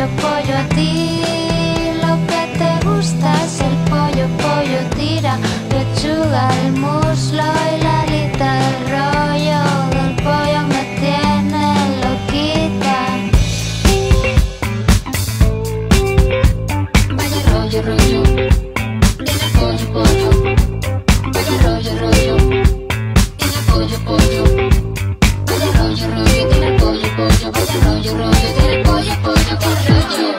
pollo, pollo, a ti lo que te gusta es el pollo, pollo, tira, pechuga, el muslo y la alita, el rollo del pollo me tiene loquita. Vaya rollo, rollo, tiene pollo, pollo. Vaya rollo, rollo, tiene pollo, pollo. Vaya rollo, rollo, tiene pollo, pollo. Vaya rollo, rollo, tiene pollo, pollo, qué rollo.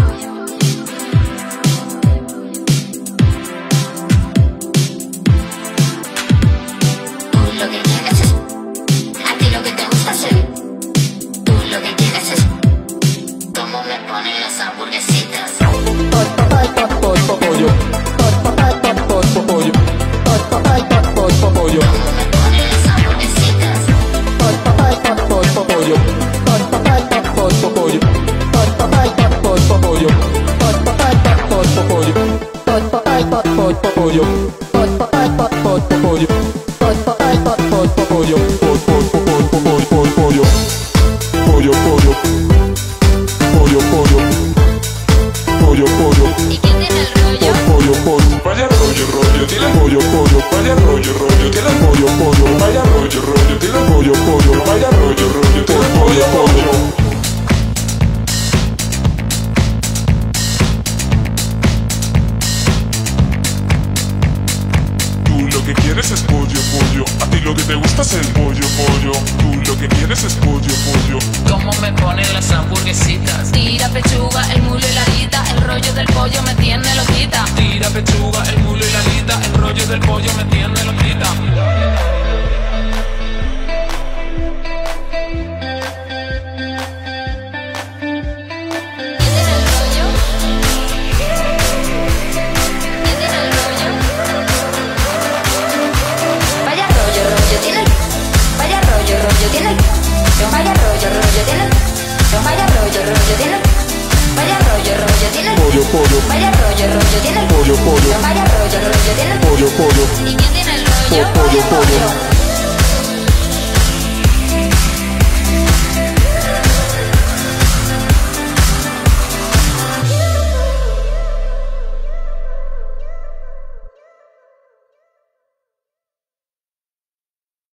Tú lo que quieres es, a ti lo que te gusta hacer. Tú lo que quieres es, cómo me ponen las hamburguesitas. Pollo. ¿Y quién tiene el rollo? Vaya rollo, rollo, tiene pollo, pollo. Vaya rollo, rollo, tiene pollo, pollo. Vaya rollo, rollo, tiene pollo, pollo. Vaya rollo, rollo, tiene pollo, pollo. Tú lo que quieres es pollo, pollo. A ti lo que te gusta es el pollo, pollo. Tú lo que quieres es pollo, pollo. Cómo me ponen las hamburguesitas. Tira, pechuga, el mulo y la alita, el rollo del pollo me tiene loquita. Tira pechuga, el mulo y la alita, el rollo del pollo me tiene